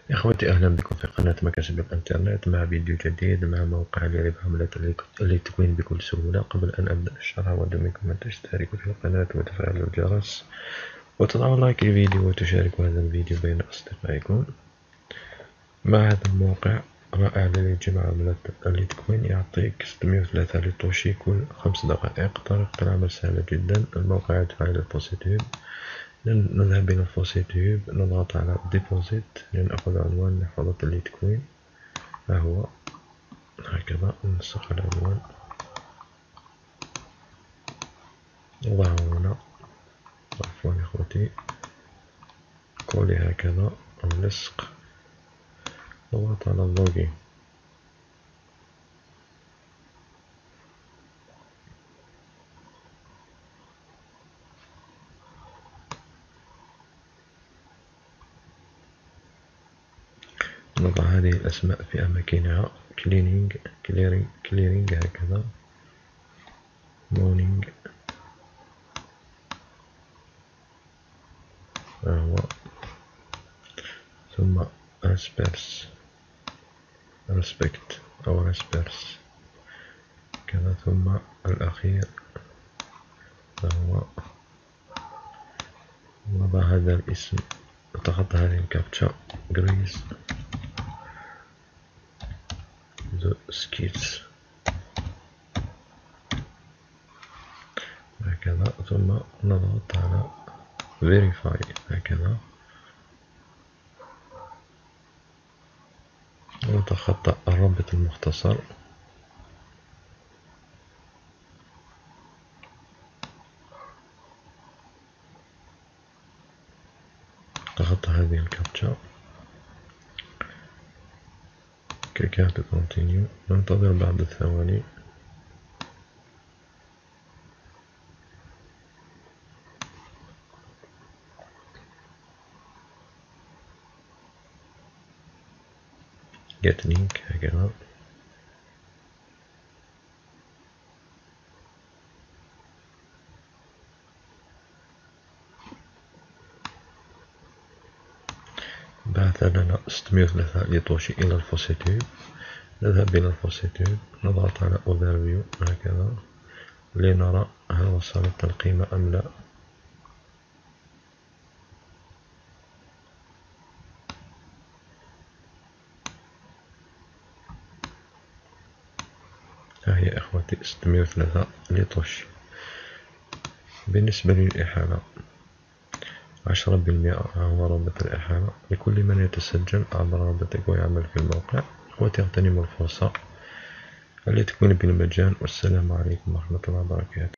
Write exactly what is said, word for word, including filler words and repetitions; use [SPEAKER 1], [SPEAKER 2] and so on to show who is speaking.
[SPEAKER 1] إخوتي، أهلا بكم في قناة مكاسب الإنترنت مع فيديو جديد مع موقع لربح عملات اليتكوين بكل سهولة. قبل أن أبدأ الشرح أود منكم أن تشتركوا في القناة وتفعلوا الجرس وتضعوا لايك للفيديو وتشاركوا هذا الفيديو بين أصدقائكم. مع هذا الموقع رائع لجمع عملات اليتكوين، يعطيك ستمائة وثلاثة ليتوشي كل خمس دقائق. طريقة العمل سهلة جدا. الموقع يدفع إلى الفوسيتيوب. نذهب إلى الفوسيتيوب، نضغط على ديبوزيت لنأخذ عنوان محفظة اليتكوين. ها هو هكذا. ننسخ العنوان نضعه هنا. عفوا إخوتي، كولي هكذا أو لصق. نضغط على اللوجين. نضع هذه الأسماء في أماكنها. كلينينج كليرينج كليرينج هكذا. مونينج ها هو. ثم ريسبيرس ريسبكت أو ريسبيرس كذا. ثم الأخير ها هو. نضع هذا الاسم، نتخطى هذه الكابتشا. جريس ذا سكيتس هكذا. ثم نضغط على فيريفاي هكذا ونتخطى الرابط المختصر. نتخطى هذه الكابتشا. كيك تو كونتينيو. ننتظر بعض الثواني. get link هكذا. بعث لنا ستمائة وثلاثة ليتوشي إلى الفوسيتيوب. نذهب إلى الفوسيتيوب، نضغط على overview هكذا لنرى هل وصلت القيمة أم لا. ها هي إخوتي ستمائة وثلاثة ليتوشي. بالنسبة للإحالة عشرة بالمئة. ها هو رابط الإحالة لكل من يتسجل عبر رابطك ويعمل في الموقع. وتغتنم الفرصة التي تكون بالمجان. والسلام عليكم ورحمة الله وبركاته.